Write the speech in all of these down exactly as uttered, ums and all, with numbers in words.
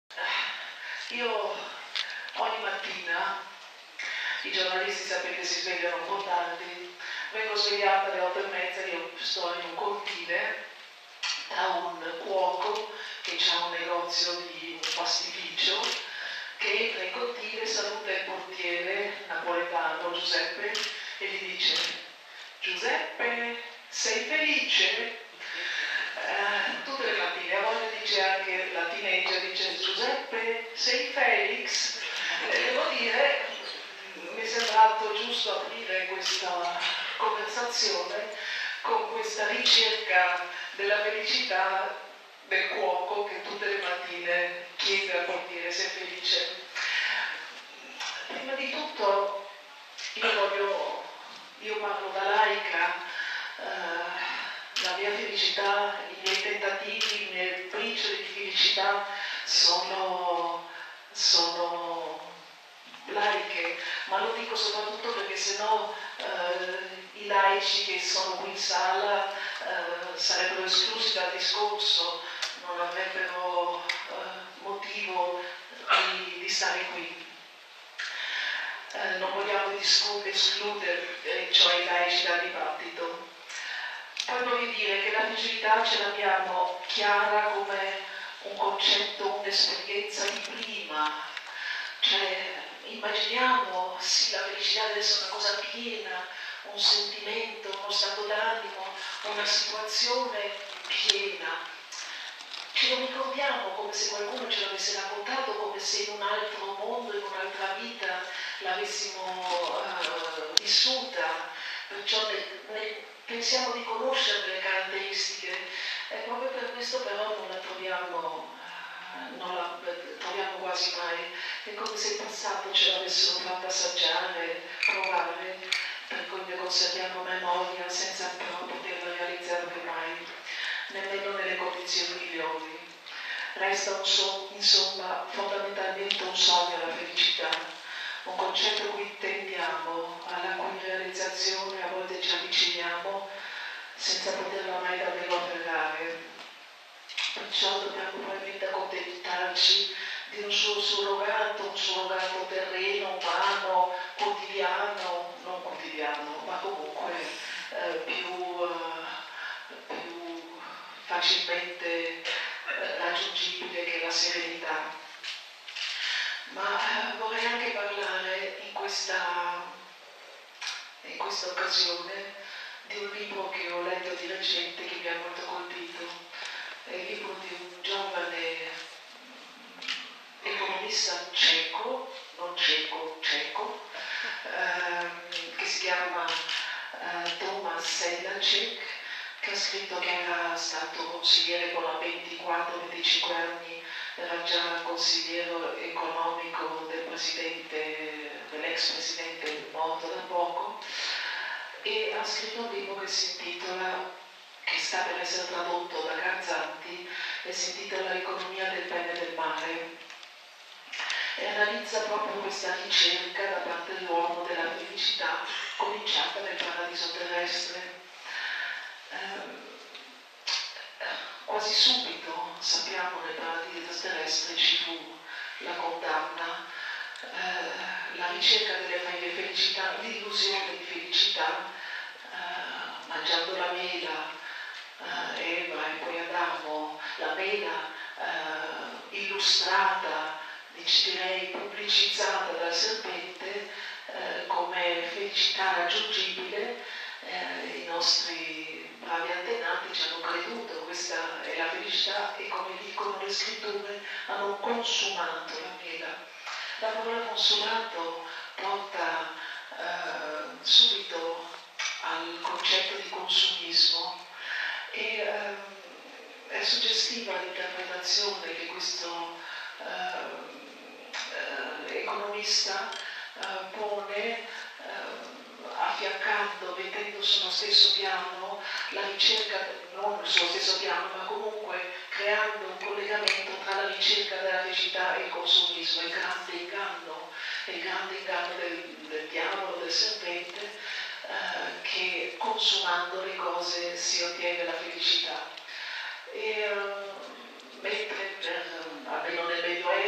Io ogni mattina, i giornalisti sapete si svegliano un po' tardi, vengo svegliata alle otto e mezza, io sto in un cortile da un cuoco che ha un negozio di un pastificio, che entra in cortile, saluta il portiere napoletano Giuseppe e gli dice: Giuseppe, sei felice? Eh, tutte le mattine, a volte dice anche la teenager, dice: Giuseppe, sei Felix? E devo dire, mi è sembrato giusto aprire questa conversazione con questa ricerca della felicità del cuoco che tutte le mattine chiede al portiere se è felice. Prima di tutto io voglio, io parlo da laica, eh, la mia felicità, i miei tentativi, le briciole di felicità sono, sono laiche, ma lo dico soprattutto perché sennò eh, i laici che sono qui in sala eh, sarebbero esclusi dal discorso, non avrebbero eh, motivo di, di stare qui. Eh, non vogliamo escludere eh, cioè i laici dal dibattito. Poi voglio dire che la felicità ce l'abbiamo chiara come un concetto, un'esperienza di prima, cioè immaginiamo sì la felicità deve essere una cosa piena, un sentimento, uno stato d'animo, una situazione piena. Ce lo ricordiamo come se qualcuno ce l'avesse raccontato, come se in un altro mondo, in un'altra vita l'avessimo uh, vissuta, perciò ne, ne, pensiamo di conoscere le caratteristiche e proprio per questo però non la troviamo, uh, non la troviamo quasi mai. È come se in passato ce l'avessero fatta assaggiare, provare, per cui ne conserviamo memoria senza però poterla realizzare mai, nemmeno nelle condizioni migliori. Resta un sogno, insomma, fondamentalmente un sogno la felicità, un concetto a cui tendiamo, alla cui realizzazione a volte ci avviciniamo senza poterla mai davvero afferrare. Perciò dobbiamo probabilmente accontentarci di un suo surrogato, un surrogato terreno, umano, quotidiano, non quotidiano, ma comunque eh, più, eh, più facilmente eh, raggiungibile che la serenità. Ma eh, vorrei anche parlare in questa, in questa occasione di un libro che ho letto di recente che mi ha molto colpito. È il libro di un giovane economista ceco, non ceco, ceco, ehm, che si chiama eh, Tomáš Sedláček, che ha scritto che era stato consigliere con la ventiquattro venticinque anni, era già consigliere economico del presidente, dell'ex presidente morto da poco, e ha scritto un libro che si intitola, che sta per essere tradotto da Garzanti, e si intitola L'economia del bene e del male, e analizza proprio questa ricerca da parte dell'uomo della felicità cominciata nel paradiso terrestre. Eh, quasi subito, sappiamo, nel paradiso terrestre ci fu la condanna, eh, la ricerca delle felicità, l'illusione di felicità, eh, mangiando la mela, eh, Eva e poi Adamo, la mela eh, illustrata, direi pubblicizzata dal serpente eh, come felicità raggiungibile. Eh, i nostri bravi antenati ci hanno creduto, questa è la felicità, e come dicono le scritture hanno consumato la mela. La parola consumato porta eh, subito al concetto di consumismo e eh, è suggestiva l'interpretazione che questo eh, eh, economista eh, pone eh, affiancando, mettendo sullo stesso piano la ricerca, non sullo stesso piano, ma comunque creando un collegamento tra la ricerca della felicità e il consumismo, il grande inganno, il grande inganno del, del diavolo, del serpente, eh, che consumando le cose si ottiene la felicità. E, uh, mentre per, almeno nel Medioevo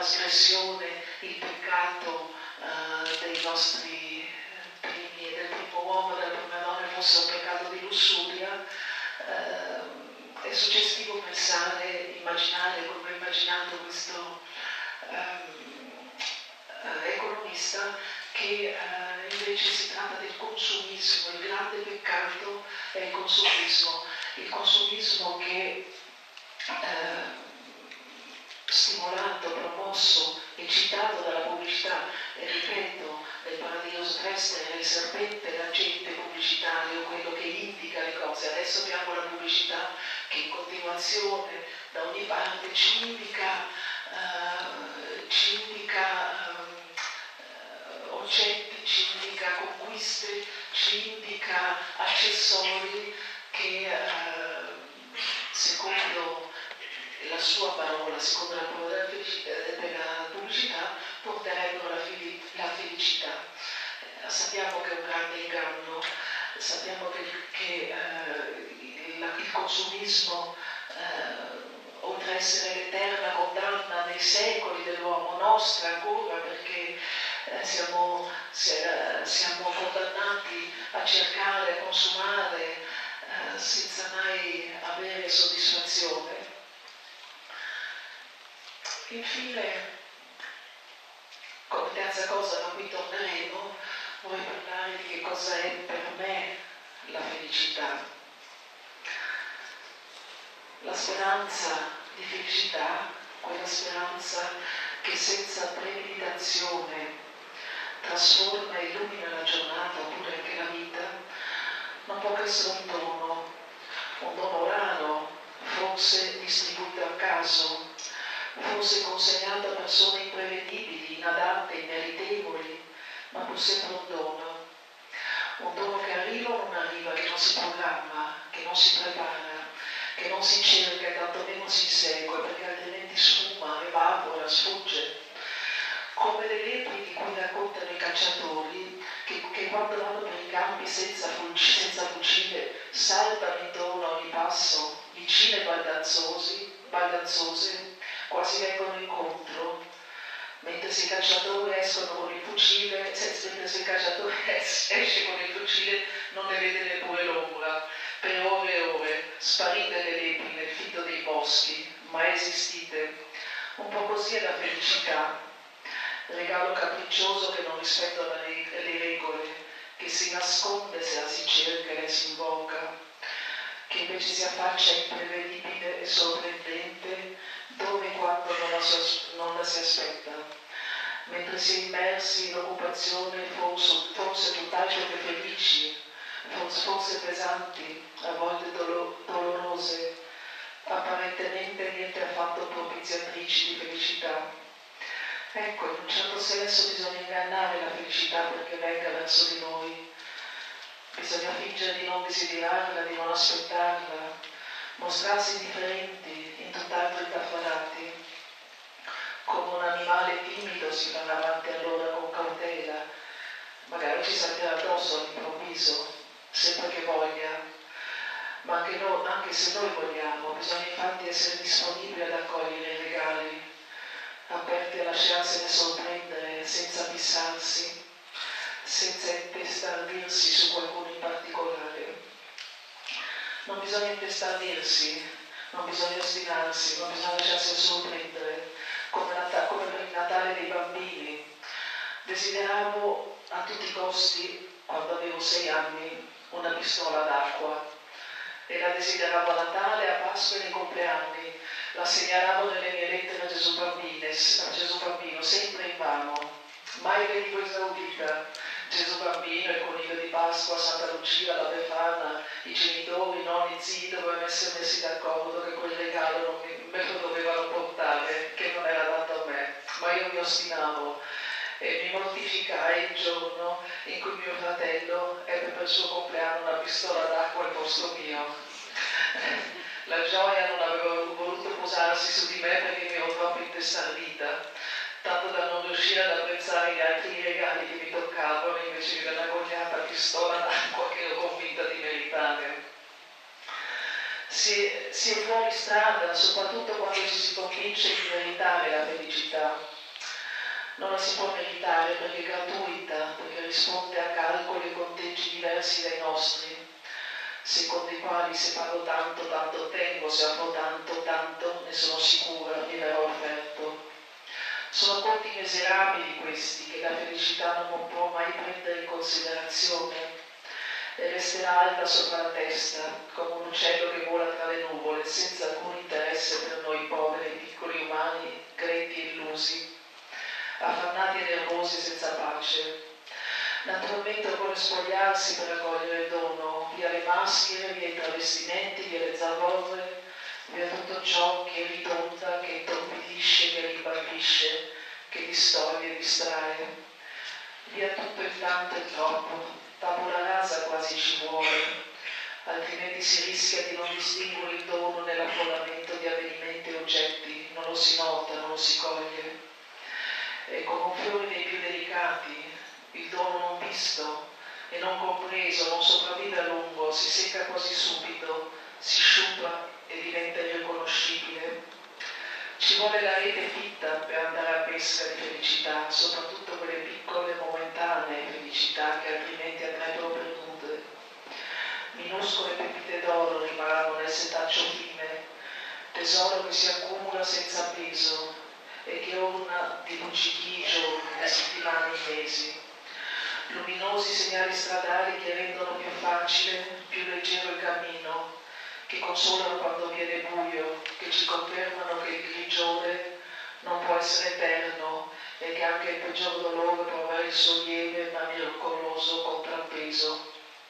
trasgressione, il peccato eh, dei nostri primi e del primo uomo e della prima donna fosse un peccato di lussuria, eh, è suggestivo pensare, immaginare, come ho immaginato questo ehm, eh, economista, che eh, invece si tratta del consumismo. Il grande peccato è il consumismo, il consumismo che eh, stimolato, promosso, eccitato dalla pubblicità, e ripeto, nel paradiso terrestre era il serpente l'agente pubblicitario, quello che indica le cose. Adesso abbiamo la pubblicità che in continuazione da ogni parte ci indica, uh, ci indica uh, oggetti, ci indica conquiste, ci indica accessori che uh, secondo la sua parola, secondo la parola della pubblicità, porterebbero la, fili- la felicità. Eh, sappiamo che è un grande inganno, sappiamo che, che eh, il, il consumismo, eh, oltre a essere l'eterna condanna nei secoli dell'uomo, nostra ancora, perché eh, siamo, siamo condannati a cercare, a consumare eh, senza mai avere soddisfazione. Infine, come terza cosa, ma qui torneremo, vorrei parlare di che cosa è per me la felicità. La speranza di felicità, quella speranza che senza premeditazione trasforma e illumina la giornata oppure anche la vita, non può che essere un dono, un dono raro, forse distribuito a caso, forse consegnato a persone imprevedibili, inadatte, immeritevoli, ma pur sempre un dono. Un dono che arriva o non arriva, che non si programma, che non si prepara, che non si cerca e tantomeno si insegue, perché altrimenti sfuma, evapora, sfugge. Come le lepri di cui raccontano i cacciatori, che, che quando vanno per i campi senza, senza fucile saltano intorno a ogni passo, vicine e baldanzosi, baldanzose, quasi vengono incontro, mentre se i cacciatori escono con il fucile, mentre se il cacciatore esce con il fucile non ne vede neppure l'ombra, per ore e ore, sparite le lepri nel fido dei boschi, mai esistite. Un po' così è la felicità, regalo capriccioso che non rispetta le regole, che si nasconde se la si cerca e la si invoca, che invece si affaccia imprevedibile e sorprendente dove e quando non la, si, non la si aspetta, mentre si è immersi in occupazioni forse, forse tutt'altro che felici, forse, forse pesanti, a volte dolo, dolorose, apparentemente niente affatto propiziatrici di felicità. Ecco, in un certo senso bisogna ingannare la felicità perché venga verso di noi. Bisogna fingere di non desiderarla, di non aspettarla, mostrarsi differenti, in tutt'altro indaffarati. Come un animale timido si fa avanti allora con cautela, magari ci salterà addosso all'improvviso, sempre che voglia, ma anche, no, anche se noi vogliamo, bisogna infatti essere disponibili ad accogliere i regali, aperti a lasciarsene sorprendere senza fissarsi, senza intestardirsi su qualcuno in particolare. Non bisogna intestardirsi, non bisogna ostinarsi, non bisogna lasciarsi sorprendere, come, come per il Natale dei bambini. Desideravo a tutti i costi, quando avevo sei anni, una pistola d'acqua, e la desideravo a Natale, a Pasqua e nei compleanni. La segnalavo nelle mie lettere a Gesù Bambino, a Gesù Bambino, sempre in vano. Mai venivo esaudita. Gesù Bambino, il coniglio di Pasqua, Santa Lucia, la Befana, i genitori, i nonni, i zii dovevano essere messi d'accordo che quel regalo non mi, me lo dovevano portare, che non era dato a me. Ma io mi ostinavo e mi mortificai il giorno in cui mio fratello ebbe per il suo compleanno una pistola d'acqua al posto mio. La gioia non aveva voluto posarsi su di me perché mi ero troppo intestardita, tanto da non riuscire ad apprezzare gli altri regali che mi toccavano invece di una gogliata pistola d'acqua che ero convinta di meritare. Si, si è fuori strada, soprattutto quando ci si convince di meritare la felicità. Non la si può meritare perché è gratuita, perché risponde a calcoli e conteggi diversi dai nostri, secondo i quali se pago tanto, tanto ottengo, se offro tanto, tanto ne sono sicura, mi verrò offerto. Sono conti miserabili questi che la felicità non può mai prendere in considerazione e resterà alta sopra la testa, come un uccello che vola tra le nuvole, senza alcun interesse per noi poveri, piccoli umani, gretti e illusi, affannati e nervosi senza pace. Naturalmente occorre spogliarsi per raccogliere il dono, via le maschere, via i travestimenti, via le zavorre, via tutto ciò che ritonda, che intorpidisce, che rimbambisce, che distoglie e distrae. Via tutto il tanto e troppo, tabula rasa quasi ci vuole, altrimenti si rischia di non distinguere il dono nell'affollamento di avvenimenti e oggetti, non lo si nota, non lo si coglie. E come un fiore dei più delicati, il dono non visto e non compreso non sopravvive a lungo, si secca quasi subito, si sciupa e diventa irriconoscibile. Ci vuole la rete fitta per andare a pesca di felicità, soprattutto quelle piccole, momentanee felicità che altrimenti andrebbero perdute. Minuscole pepite d'oro rimarranno nel setaccio fine, tesoro che si accumula senza peso e che orna di lucidi i giorni, le settimane, i mesi. Luminosi segnali stradali che rendono più facile, più leggero il cammino, che consolano quando viene buio, che ci confermano che il grigiore non può essere eterno e che anche il peggior dolore può avere il suo lieve ma miracoloso contrappeso.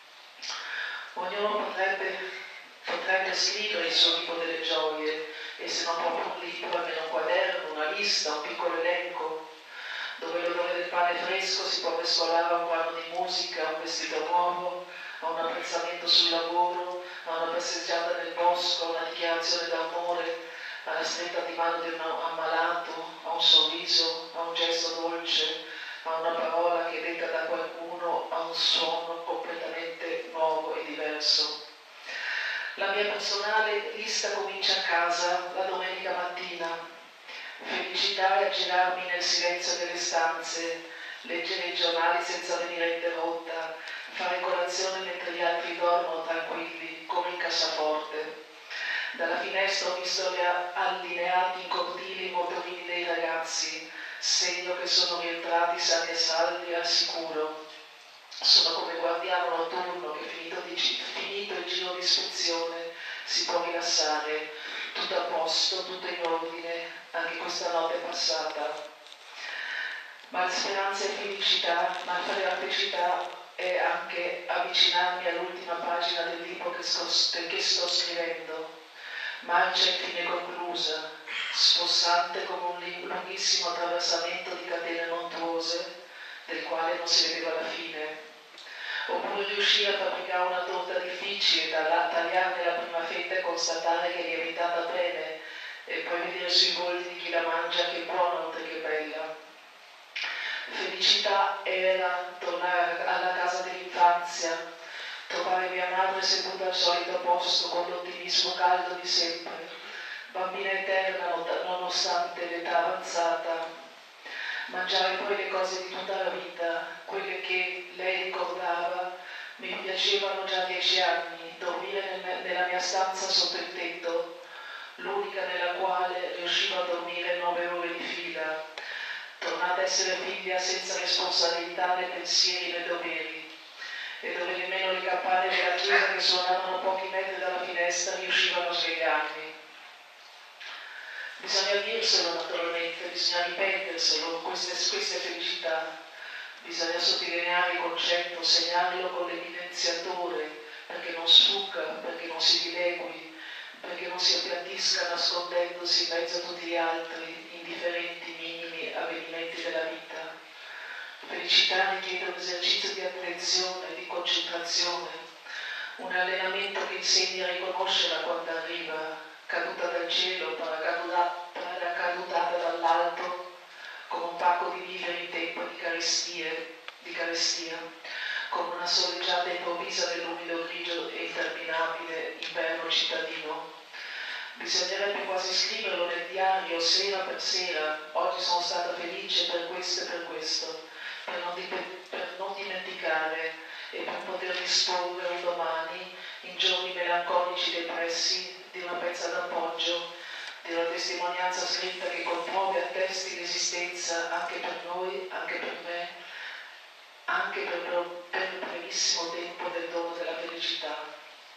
Ognuno potrebbe, potrebbe scrivere il suo libro delle gioie, e se non proprio un libro, almeno un quaderno, una lista, un piccolo elenco, dove l'odore del pane fresco si può mescolare a un brano di musica, a un vestito nuovo, a un apprezzamento sul lavoro, a una passeggiata nel bosco, a una dichiarazione d'amore, alla stretta di mano di un ammalato, a un sorriso, a un gesto dolce, a una parola che detta da qualcuno, a un suono completamente nuovo e diverso. La mia personale lista comincia a casa la domenica mattina. Felicità è aggirarmi nel silenzio delle stanze, leggere i giornali senza venire interrotta, fare colazione mentre gli altri dormono tranquilli, come in cassaforte. Dalla finestra ho visto allineati in cortili i motorini dei ragazzi, segno che sono rientrati sani e salvi al sicuro. Sono come guardiano notturno che finito, di, finito il giro di ispezione si può rilassare, tutto a posto, tutto in ordine, anche questa notte passata. Ma la speranza è felicità, ma fare la felicità è anche avvicinarmi all'ultima pagina del libro che sto, che sto scrivendo. Marcia infine conclusa, spossante come un lunghissimo attraversamento di catene montuose, del quale non si vedeva la fine. Oppure riuscire a fabbricare una torta difficile, tagliarne la prima fetta e constatare che è lievitata bene, e poi vedere sui volti di chi la mangia che buona oltre che bella. Felicità era tornare alla casa dell'infanzia, trovare mia madre seduta al solito posto con l'ottimismo caldo di sempre, bambina eterna nonostante l'età avanzata, mangiare poi le cose di tutta la vita, quelle che lei ricordava, mi piacevano già dieci anni, dormire nel, nella mia stanza sotto il tetto, l'unica nella quale riuscivo a dormire nove ore di fila, tornata a essere figlia senza responsabilità né pensieri né doveri, e dove nemmeno le campane della chiesa che suonavano a pochi metri dalla finestra riuscivano a svegliarmi. Bisogna dirselo naturalmente, bisogna ripeterselo, queste, queste felicità, bisogna sottolineare il concetto, segnarlo con l'evidenziatore, perché non sfugga, perché non si dilegui, perché non si appiattisca nascondendosi in mezzo a tutti gli altri indifferenti, minimi avvenimenti della vita. Felicità richiede un esercizio di attenzione, di concentrazione, un allenamento che insegni a riconoscerla quando arriva, caduta dal cielo, paracadutata dall'alto, come un pacco di viveri in tempo di carestie, di carestia, come una soleggiata improvvisa nell'umido grigio e interminabile inverno cittadino. Bisognerebbe quasi scriverlo nel diario sera per sera. Oggi sono stata felice per questo e per questo, per non, dip- per non dimenticare e per poter disporre un domani, in giorni melancolici depressi, di una pezza d'appoggio, di una testimonianza scritta che con prove attesti l'esistenza anche per noi, anche per me, anche per, per il brevissimo tempo del dono della felicità.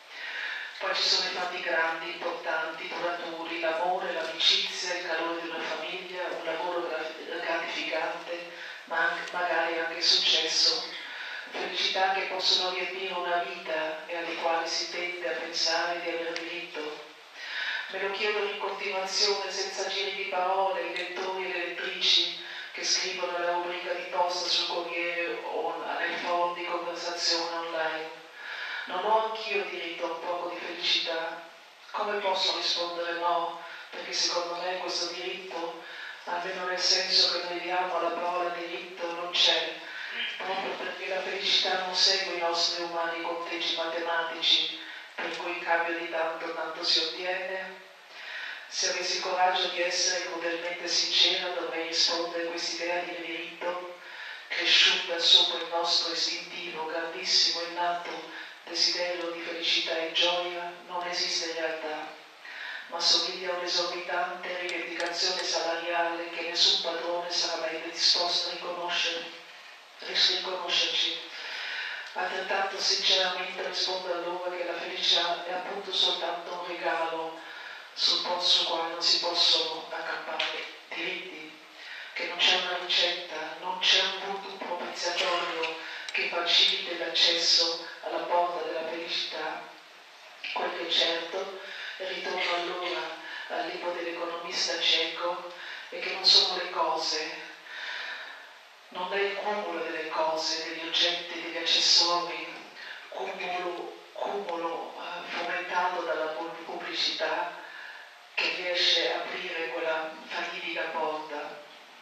Poi ci sono i fatti grandi, importanti, duraturi, l'amore, l'amicizia, il calore di una famiglia, un lavoro gratificante, ma anche, magari anche il successo. Felicità che possono riempire una vita e alle quali si tende a pensare di aver diritto. Me lo chiedono in continuazione, senza giri di parole, i lettori e le lettrici che scrivono alla rubrica di posta sul Corriere o nei forum di conversazione online. Non ho anch'io diritto a un poco di felicità? Come posso rispondere no? Perché secondo me questo diritto, almeno nel senso che noi diamo alla parola diritto, non c'è, proprio perché la felicità non segue i nostri umani conteggi matematici, per cui in cambio di tanto tanto si ottiene. Se avessi coraggio di essere crudelmente sincera, dovrei rispondere a quest'idea di diritto, cresciuta sopra il nostro istintivo, grandissimo, innato desiderio di felicità e gioia, non esiste in realtà, ma somiglia a un'esorbitante rivendicazione salariale che nessun padrone sarà mai disposto a riconoscere, riconoscerci. Altrettanto sinceramente rispondo allora che la felicità è appunto soltanto un regalo sul posto sul quale non si possono accampare diritti, che non c'è una ricetta, non c'è un voodoo propiziatorio che faciliti l'accesso alla porta della felicità. Quel che è certo, e ritorno allora al libro dell'economista ceco, è che non sono le cose, non è il cumulo delle cose, degli oggetti, degli accessori, cumulo, cumulo eh, fomentato dalla pubblicità, che riesce a aprire quella fatidica porta.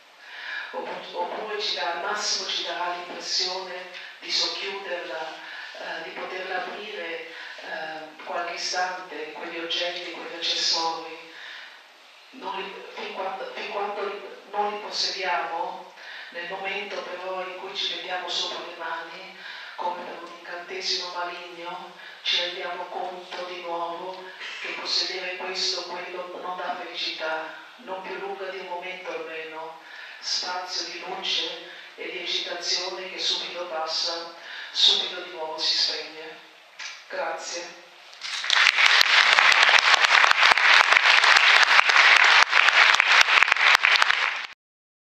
Oppure ci dà, al massimo ci darà l'impressione di socchiuderla, eh, di poterla aprire eh, qualche istante, quegli oggetti, quegli accessori. Non li, fin, quando, fin quando non li possediamo, nel momento però in cui ci mettiamo sopra le mani, come per un incantesimo maligno, ci rendiamo conto di nuovo che possedere questo o quello non dà felicità, non più lunga di un momento almeno, spazio di luce e di eccitazione che subito passa, subito di nuovo si spegne. Grazie.